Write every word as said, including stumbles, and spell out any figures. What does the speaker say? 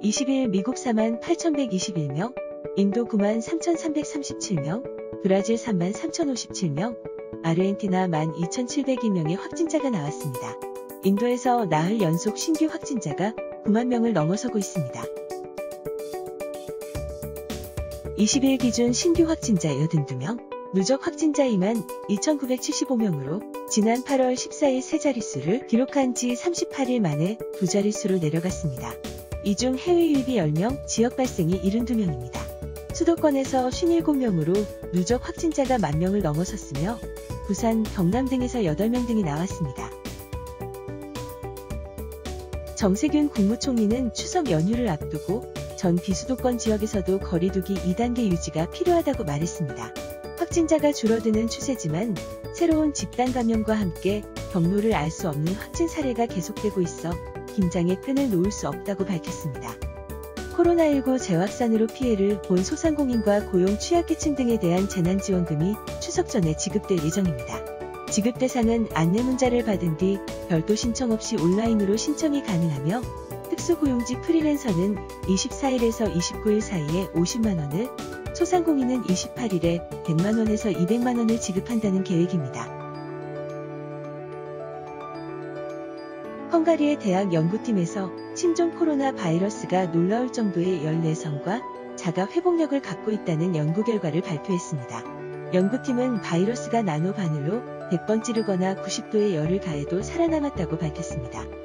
이십 일 미국 사만 팔천백이십일 명, 인도 구만 삼천삼백삼십칠 명, 브라질 삼만 삼천오십칠 명, 아르헨티나 만 이천칠백이 명의 확진자가 나왔습니다. 인도에서 나흘 연속 신규 확진자가 구만 명을 넘어서고 있습니다. 이십 일 기준 신규 확진자 팔십이 명, 누적 확진자 이만 이천구백칠십오 명으로 지난 팔월 십사일 세 자릿수를 기록한 지 삼십팔 일 만에 두 자릿수로 내려갔습니다. 이 중 해외 유입이 십 명, 지역 발생이 칠십이 명입니다. 수도권에서 오십칠 명으로 누적 확진자가 만 명을 넘어섰으며 부산, 경남 등에서 여덟 명 등이 나왔습니다. 정세균 국무총리는 추석 연휴를 앞두고 전 비수도권 지역에서도 거리두기 이 단계 유지가 필요하다고 말했습니다. 확진자가 줄어드는 추세지만 새로운 집단 감염과 함께 경로를 알 수 없는 확진 사례가 계속되고 있어 긴장의 끈을 놓을 수 없다고 밝혔습니다. 코로나십구 재확산으로 피해를 본 소상공인과 고용 취약계층 등에 대한 재난지원금이 추석 전에 지급될 예정입니다. 지급 대상은 안내 문자를 받은 뒤 별도 신청 없이 온라인으로 신청이 가능하며 특수고용직 프리랜서는 이십사 일에서 이십구 일 사이에 오십만 원을, 소상공인은 이십팔 일에 백만 원에서 이백만 원을 지급한다는 계획입니다. 헝가리의 대학 연구팀에서 신종 코로나 바이러스가 놀라울 정도의 열내성과 자가 회복력을 갖고 있다는 연구 결과를 발표했습니다. 연구팀은 바이러스가 나노 바늘로 백 번 찌르거나 구십 도의 열을 가해도 살아남았다고 밝혔습니다.